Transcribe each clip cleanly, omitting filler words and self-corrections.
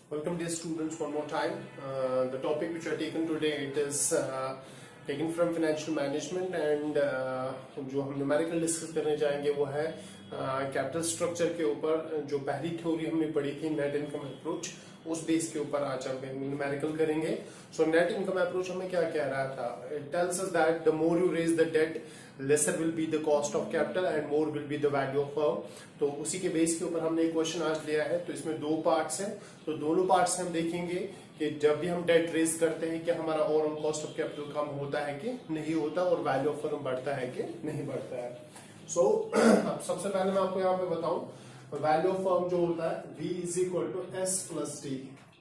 Welcome dear students one more time. The topic which I taken today it is taken from financial management and जो हम numerical discuss करने जाएंगे वो है capital structure के ऊपर। जो पहली थ्योरी हमने पढ़ी थी नेट इनकम अप्रोच, उस बेस के ऊपर आज हम न्यूमेरिकल करेंगे। सो नेट इनकम अप्रोच हमें क्या कह रहा था? It tells us that the more you raise the debt lesser will be the cost of capital and more will be the value of firm. तो उसी के बेस के ऊपर हमने एक क्वेश्चन आज लिया है। तो इसमें दो पार्ट्स हैं, तो दोनों पार्ट्स हम देखेंगे कि जब भी हम डेट रेज करते हैं कि हमारा ओवरऑल कॉस्ट ऑफ कैपिटल कम होता है कि नहीं होता और वैल्यू ऑफ फर्म बढ़ता है कि नहीं बढ़ता है। सो अब सबसे पहले मैं आपको यहाँ पे बताऊं वैल्यू ऑफ फर्म जो होता है V is equal to S plus D.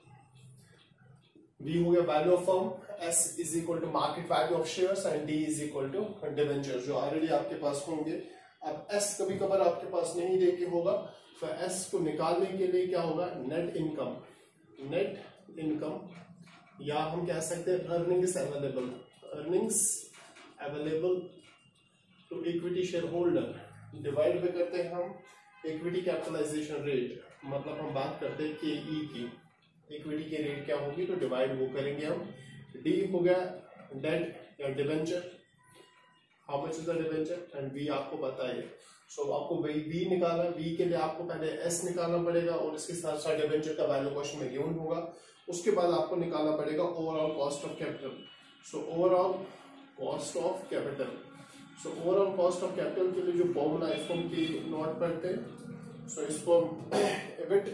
V हो गया value of firm, S is equal to market value of shares and D is equal to debenture जो ऑलरेडी आपके पास होंगे। अब S कभी कभार आपके पास नहीं देके होगा तो S को निकालने के लिए क्या होगा? नेट इनकम, नेट इनकम या हम कह सकते हैं earnings available, earnings available to equity share holder divide में करते हैं हम इक्विटी कैपिटलाइजेशन रेट, मतलब हम बात करते हैं KE की, इक्विटी की रेट क्या होगी तो डिवाइड वो करेंगे हम। D हो गया डेट या debenture, how much is the debenture and V आपको पता है। सो आपको वही V निकालना, V के लिए आपको पहले S निकालना पड़ेगा और इसके साथ साथ डिवेंचर का वैल्यू क्वेश्चन में गिवन होगा। उसके बाद आपको निकालना पड़ेगा overall cost of capital. So overall cost of capital, so overall cost of capital के लिए जो फॉर्मूला इसको हम की नोट करते हैं। सो इसको EBIT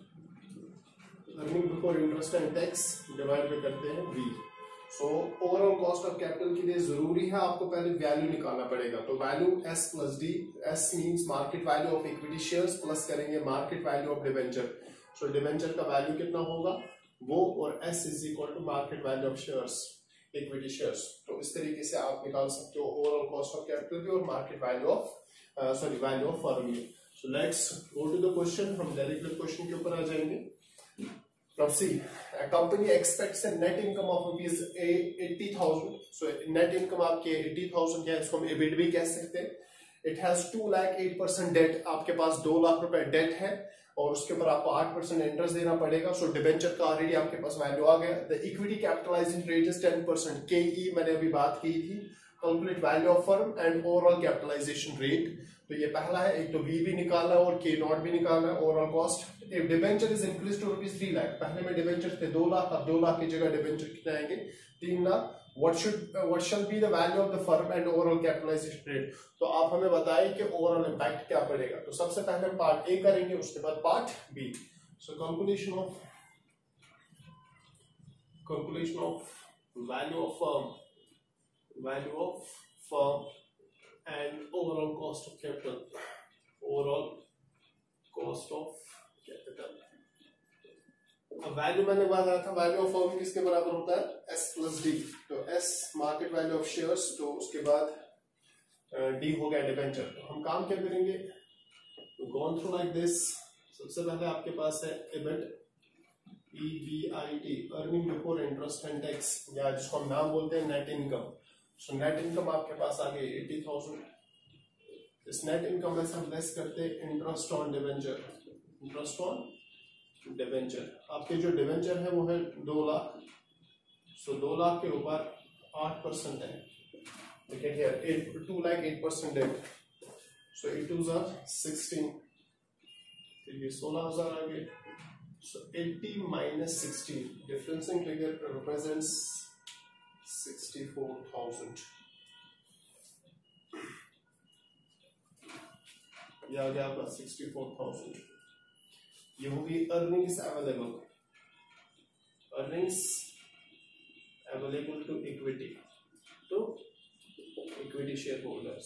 earning before interest and tax divide में करते हैं V। So overall cost of capital के लिए जरूरी है आपको पहले वैल्यू निकालना पड़ेगा। तो value S plus D, S means market value of equity shares plus करेंगे market value of debenture. So debenture का वैल्यू कितना होगा वो, और S is equal to market value of shares, equity shares. तो इस तरीके से आप निकाल सकते हो ओवरऑल कॉस्ट ऑफ कैपिटल की और market value of value of firm की। So let's go to the question, हम डायरेक्टली क्वेश्चन के ऊपर आ जाएंगे। Now see, a company expects a net income of rupees 80,000. So net income आपके 80,000 क्या है, इसको हम EBIT भी कह सकते हैं। It has 2 लाख 8% डेट, आपके पास 2 लाख रुपए डेट है और उसके ऊपर आपको 8% इंटरेस्ट देना पड़ेगा। सो डिवेंचर का ऑलरेडी आपके पास वैल्यू आ गया। The equity capitalization rate is 10%। KE मैंने अभी बात की थी, calculate value of firm and overall capitalization rate. तो ये पहला है, एक तो V भी निकालना है और K नॉट भी निकालना है। Overall cost if debenture is increase to rupees 3 lakh, पहले में डिवेंचर थे 2 लाख, अब 2 लाख की जगह डिवेंचर कितने आएंगे? 3 lakh. what shall be the value of the firm and overall capitalization rate? तो आप हमें बताइए कि ओवरऑल इंपैक्ट क्या पड़ेगा। तो सबसे पहले हम पार्ट A करेंगे, उसके बाद part B। So calculation of value of firm and overall cost of capital, overall cost of capital। अब वैल्यू मैंने बताया था वैल्यू ऑफ फर्म किसके बराबर होता है? S plus D। तो S market value of shares, तो उसके बाद D हो गया डिवेंचर। तो हम काम क्या करेंगे? Gone through like this. सबसे पहले आपके पास है EBIT, EBIT, earning before interest and tax, या जिसको हम नाम बोलते हैं net income. So net income आपके पास आ गई 80,000। इस नेट इनकम में से हम लेस करते हैं interest on debenture, interest on debenture. आपके जो डिवेंचर है वो है 2 लाख। सो 2 लाख के ऊपर 8% है, देखिए हियर 2 लाख 8% डेट। सो 8 2 16, तो ये 16,000 आ गए। So 80 minus 60, differencing figure represents 64,000। ये आ गया आपका 64,000। ये होगी earnings available, earnings available to equity, to equity share holders,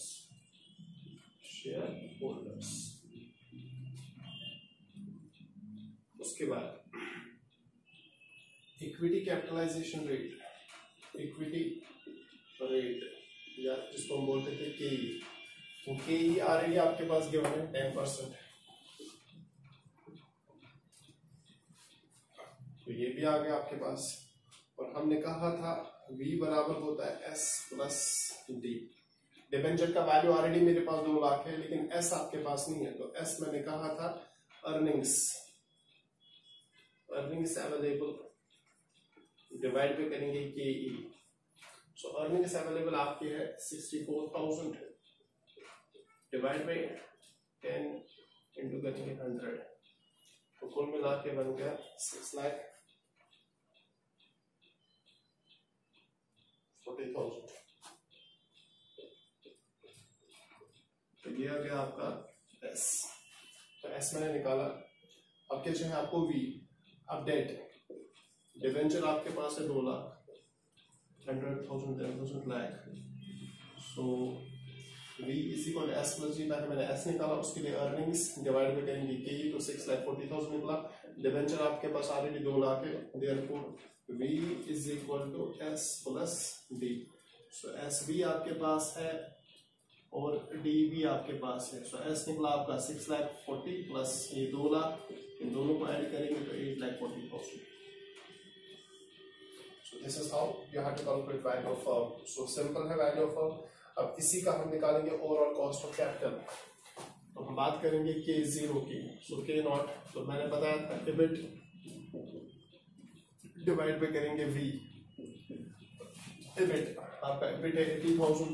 उसके बाद equity capitalization rate, equity rate या जिसको हम बोलते थे KE, वो KE ऑलरेडी आपके पास गिवन है 10%। तो ये भी आ गया आपके पास। और हमने कहा था V बराबर होता है S प्लस D। डिवेंचर का वैल्यू ऑलरेडी मेरे पास 2 लाख है, लेकिन S आपके पास नहीं है। तो S मैंने कहा था earnings earning is available divide पे करेंगे KE। So earning is available आपकी है 64,000 डिवाइड बाई 10 इंटू करेंगे 100, तो कुल मिला के बन गया 6,40,000। तो ये आ गया आपका S। तो S मैंने निकाला। अब क्या चाहिए आपको V। अब डेट डिवेंचर आपके पास है 2 lakh, 100,000 10,000 lakh. So V is equal S plus G। पहले मैंने S निकाला, उसके लिए अर्निंग्स डिवाइड में करेंगे KE, तो 6,40,000 निकला। डिवेंचर आपके पास ऑलरेडी 2 लाख है, therefore V is equal to S plus D। So SB आपके पास है और DB आपके पास है। सो S निकला आपका 6,40,000 प्लस ये 2 लाख, इन दोनों को ऐड करेंगे तो 8,40,000। So this is how you have to calculate value of firm. So simple है value of firm। अब इसी का हम निकालेंगे ओवरऑल कॉस्ट ऑफ कैपिटल। तो हम बात करेंगे K0 की। सो K0 तो मैंने बताया था EBIT डिवाइड पे करेंगे V। EBIT आपका EBIT है 80,000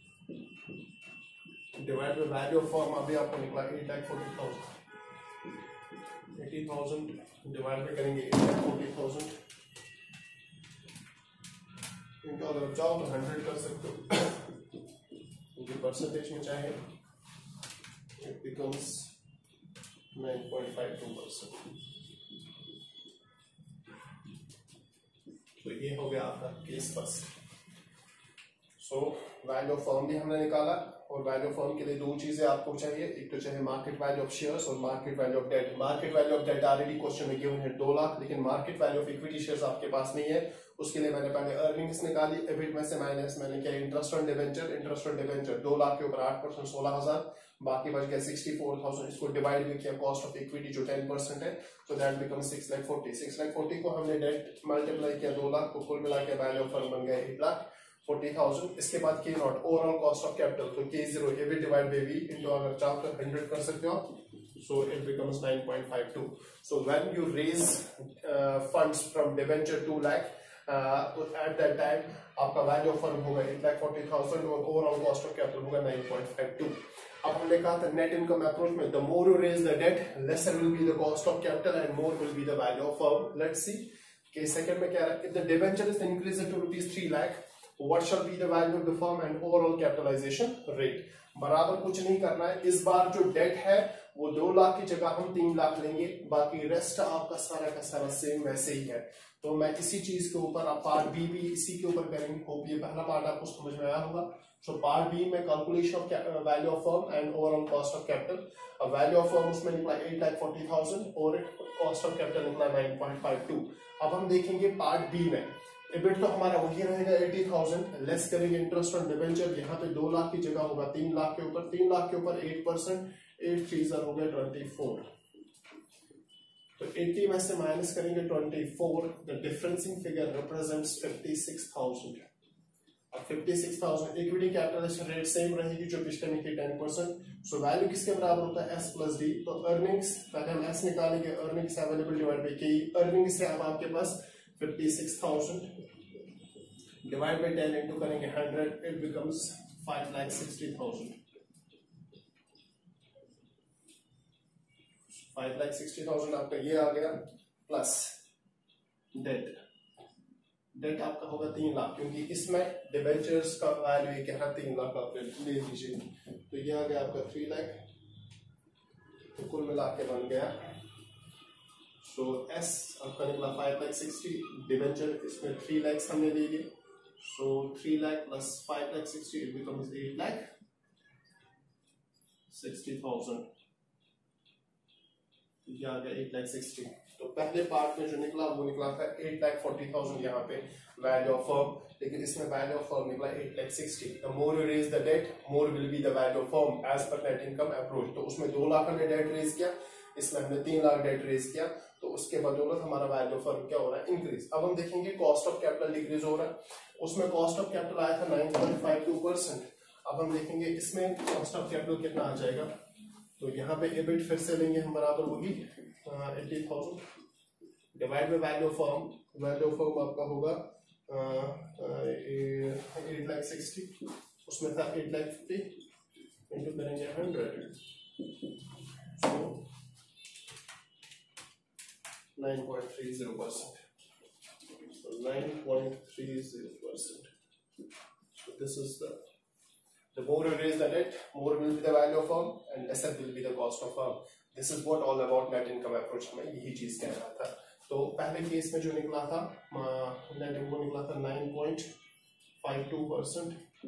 divide by value of firm अभी आपको निकला 8,40,000। 80,000 डिवाइड पे करेंगे 8,40,000 इनका अगर चाहो तो 100 कर सकते हो, क्योंकि परसेंटेज में चाहे इट बिकम्स 9.52%। तो ये हो गया आपका case first. So value of firm भी हमने निकाला, और वैल्यू ऑफ फर्म के लिए 2 चीजें आपको चाहिए। एक तो चाहिए मार्केट वैल्यू ऑफ शेयर्स और market value of debt. Market value of debt already question में गिवन है 2 लाख, लेकिन market value of equity shares आपके पास नहीं है। उसके लिए मैंने पहले अर्निंग्स निकाली, EBIT में से माइनस मैंने किया interest on debenture. Interest on debenture 2 lakh के ऊपर 8% 16,000, बाकी बच गया 64,000। इसको डिवाइड भी किया कॉस्ट ऑफ इक्विटी जो 10% है, तो दैट बिकम 6,40,000। 6,40,000 को हमने डेट मल्टीप्लाई किया 2 लाख को, कुल मिला के वैल्यू ऑफ फर्म बन गया 8,40,000। इसके बाद K0 overall cost of capital, तो K0 EBIT divide by V into अगर चाहो तो 100 कर सकते हो, so it becomes 9.52. So when you raise funds from debenture 2 lakh, at that time आपका वैल्यू ऑफ फंड होगा 8,40,000 और ओवरऑल कॉस्ट ऑफ कैपिटल होगा 9.52। अब हमने कहा था नेट इनकम अप्रोच में the more you raise the debt lesser will be the cost of capital and more will be the value of firm. Let's see कि second में क्या है, if the debenture is increased to ₹3 lakh, what shall be the value of the firm and overall capitalization rate. बराबर कुछ नहीं करना है, इस बार जो डेट है वो 2 लाख की जगह हम 3 लाख लेंगे, बाकी रेस्ट आपका सारा का सारा सेम वैसे ही है। तो मैं इसी चीज के ऊपर अब पार्ट बी भी इसी के ऊपर करेंगे। होप ये पहला पार्ट आपको समझ में आया होगा। सो पार्ट बी में calculation of value of firm and overall cost of capital. अब वैल्यू ऑफ फर्म उसमें निकला 8,40,000 और कॉस्ट ऑफ कैपिटल निकला 9.52। अब हम देखेंगे पार्ट बी में EBIT तो हमारा वही रहेगा 80,000, लेस करेंगे इंटरेस्ट ऑन डिबेंचर, यहाँ पे 2 लाख की जगह होगा 3 लाख के ऊपर। 3 लाख के ऊपर 8%, 8 3 हो गया 24। तो 80 में से माइनस करेंगे 24, द डिफरेंसिंग फिगर रिप्रेजेंट्स 56,000। अब 56,000 इक्विटी कैपिटलाइजेशन रेट सेम रहेगी जो पिछले में थी 10%। सो वैल्यू किसके बराबर होता है S प्लस D। तो अर्निंग्स पहले हम S निकालेंगे, earnings available divide by KE। Earnings से अब आपके पास 56,000 डिवाइड बाय 10 इंटू करेंगे 100, इट बिकम्स 5,60,000। 5,60,000 आपका ये आ गया, प्लस डेट आपका होगा 3 लाख, क्योंकि इसमें डिबेंचर्स का वैल्यू क्या है 3 लाख आप ले लीजिए। तो ये आ गया आपका 3 लाख, तो कुल मिला के बन गया। सो S आपका निकला 5,60,000, डिबेंचर इसमें 3 लाख हमने ले लिए। So 3 lakh plus 5,60,000 it becomes 8,60,000। ये आ गया 8,60,000। तो पहले पार्ट में जो निकला वो निकला था 8,40,000 यहाँ पे वैल्यू ऑफ फर्म, लेकिन इसमें वैल्यू ऑफ फर्म निकला 8,60,000। The more you raise the debt more will be the value of firm as per net income approach. तो उसमें 2 लाख हमने डेट रेज किया, इसमें हमने 3 लाख डेट रेज किया, तो उसके बदौलत हमारा वैल्यू ऑफ फर्म क्या हो रहा है, इंक्रीज। अब हम देखेंगे कॉस्ट ऑफ कैपिटल डिक्रीज हो रहा है। उसमें कॉस्ट ऑफ कैपिटल आया था 9.52%। अब हम देखेंगे इसमें कॉस्ट ऑफ कैपिटल कितना आ जाएगा। तो यहाँ पे EBIT फिर से लेंगे हम बराबर वही 80,000 divide by value of firm आपका होगा 8,60,000, उसमें था 8,50,000, इंटू करेंगे 100, सो 9.30%. So 9.30%. So this is the more you raise the debt, more will be the value of firm and lesser will be the cost of firm. This is what all about net income approach. हमें यही चीज कह रहा था. तो पहले case में जो निकला था नेट इनकम निकला था 9.52%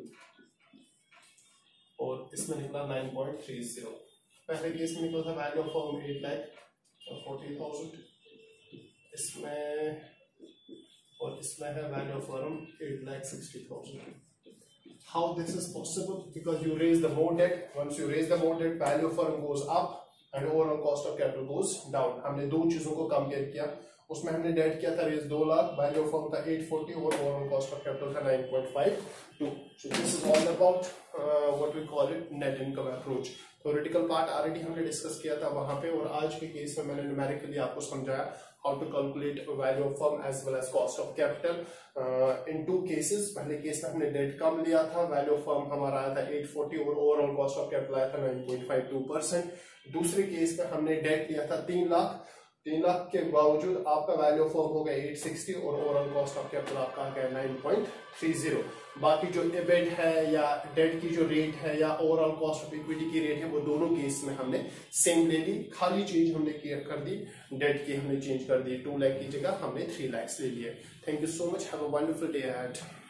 और इसमें निकला 9.30. पहले केस में निकला था वैल्यू ऑफ फर्म 8,40,000 इसमें, और इसमें है value of firm 8,60,000. How this is possible? Because you raise the more debt. Once you raise the more debt, value of firm goes up and overall cost of capital goes down. हमने दो चीजों को compare किया. उसमें हमने debt किया था raise 2 lakh, value of firm था 840 और ओवरऑल कॉस्ट ऑफ कैपिटल था 9.52. So this is all about what we call it net income approach. Theoretical part already हमने डिस्कस किया था वहां पे, और आज के केस में मैंने न्यूमेरिकली आपको समझाया how to calculate value of firm as well as cost of capital in 2 cases. पहले केस में हमने डेट कम लिया था, वैल्यू ऑफ फर्म हमारा आया था 840 और ओवरऑल कॉस्ट ऑफ कैपिटल आया था 9.52%. दूसरे केस में हमने डेट लिया था 3 लाख. 3 लाख के बावजूद आपका वैल्यू ऑफ फर्म हो गया 860 और ओवरऑल कॉस्ट ऑफ कैपिटल आपका आ गया 9.30. बाकी जो एबेट है या डेट की जो रेट है या ओवरऑल कॉस्ट ऑफ इक्विटी की रेट है वो दोनों केस में हमने सेम ले ली. खाली चेंज हमने कर दी, डेट की हमने चेंज कर दी. 2 लाख की जगह हमने 3 लाख ले लिए. Thank you so much. Have a wonderful day ahead.